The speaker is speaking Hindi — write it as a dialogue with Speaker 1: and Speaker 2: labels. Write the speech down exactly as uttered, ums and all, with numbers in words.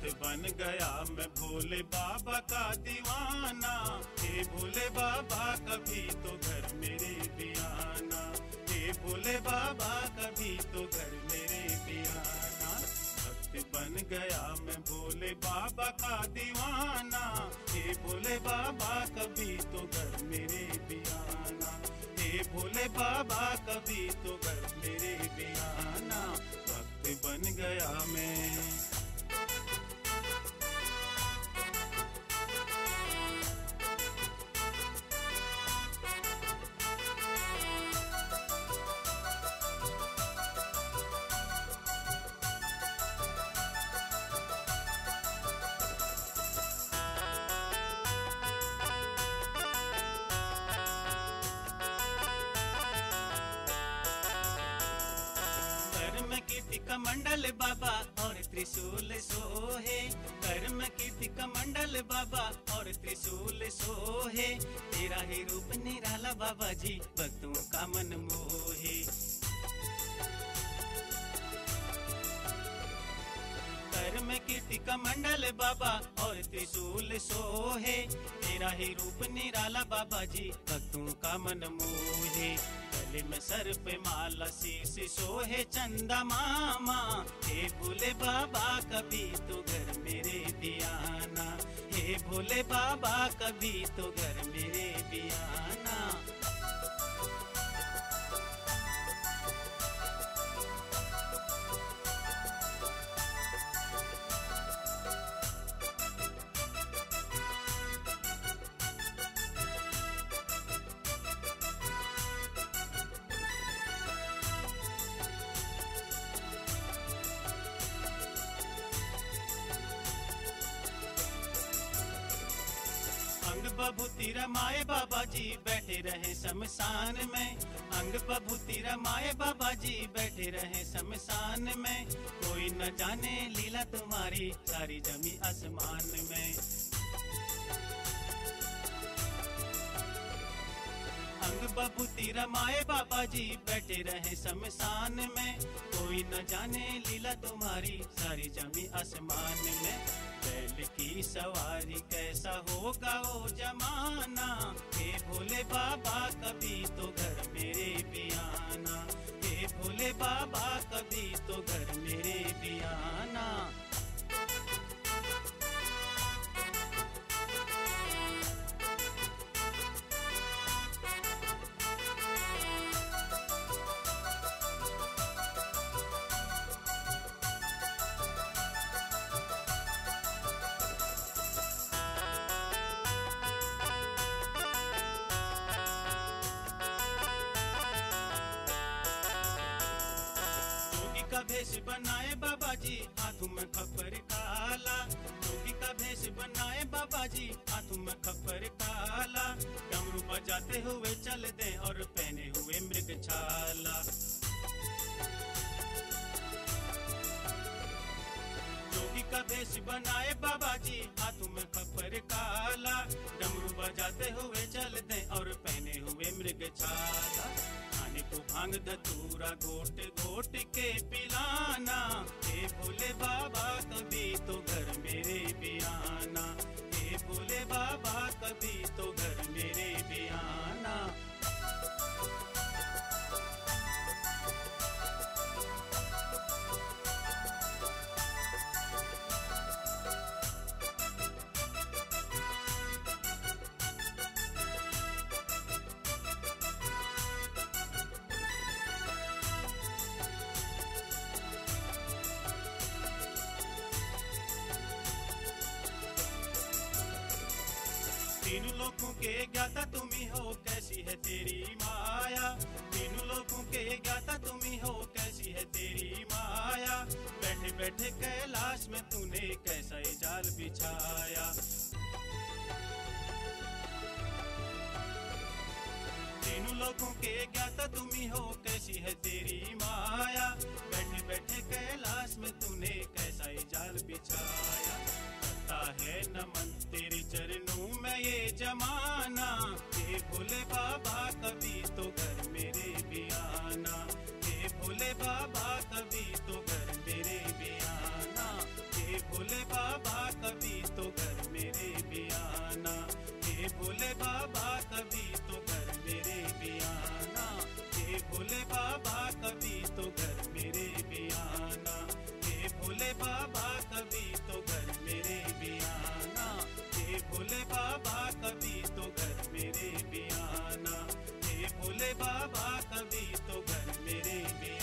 Speaker 1: बन गया मैं भोले बाबा का दीवाना। हे भोले बाबा कभी तो घर मेरे भी आना। हे भोले बाबा कभी तो घर मेरे भी आना। भक्त बन गया मैं भोले बाबा का दीवाना। हे भोले बाबा कभी तो घर मेरे भी आना। हे भोले बाबा कभी तो घर मेरे भी आना। भक्त बन गया मैं। कीर्ति कमंडल बाबा और त्रिशूल सोहे। कर्म कीर्ति कमंडल बाबा और त्रिशूल सोहे। तेरा ही रूप निराला बाबा जी भक्तों का मन मोहे। कर्म कीर्ति कमंडल बाबा और त्रिशूल सोहे। तेरा ही रूप निराला बाबा जी भक्तों का मन मोहे। में सर पे माला शीश सोहे चंदा मामा। हे भोले बाबा कभी तो घर मेरे भी आना। हे भोले बाबा कभी तो घर मेरे भी आना। अंग बभूति रमाए बाबा जी बैठे रहे शमशान में। अंग बभूति रमाए बाबा जी बैठे रहे शमशान में। कोई न जाने लीला तुम्हारी सारी जमी आसमान में। अंग बभूति रमाए बाबा जी बैठे रहे शमशान में। कोई न जाने लीला तुम्हारी सारी जमी आसमान में। बैल की सवारी कैसा होगा ओ जमाना। हे भोले बाबा कभी तो घर मेरे भी आना। हे भोले बाबा कभी तो घर मेरे भी आना। का भेष बनाए बाबा जी हाथों में खप्पर काला। जोगी का भेष बनाए बाबा जी हाथों में खप्पर काला। डमरू बजाते हुए चलते और पहने हुए मृग छाला। जोगी का भेष बनाए बाबा जी हाथों में खप्पर काला। डमरू बजाते हुए चलते और पहने हुए मृग छाला। को भांग धतूरा घोट घोट के पिलाना। हे भोले बाबा कभी तो घर मेरे भी आना। हे भोले बाबा कभी तो घर मेरे भी आना। तीनों लोगों के ज्ञाता तुम ही हो कैसी है तेरी माया। तीनों लोगों के ज्ञाता तुम ही हो कैसी है तेरी माया। बैठे बैठे कैलाश में तूने कैसा ये जाल बिछाया। तीनों लोगों के ज्ञाता तुम ही हो कैसी है तेरी माया। बैठे बैठे कैलाश में तूने कैसा ये जाल बिछाया। है नमन तेरे चरणों में ये जमाना। हे भोले बाबा कभी तो घर मेरे भी आना। हे भोले बाबा कभी तो घर मेरे भी आना। हे भोले बाबा कभी तो घर मेरे भी आना। हे भोले बाबा कभी तो घर मेरे भी आना। हे भोले बाबा कभी तो घर मेरे भी आना। हे भोले बाबा कभी तो घर मेरे भी आना। हे भोले बाबा कभी तो घर मेरे भी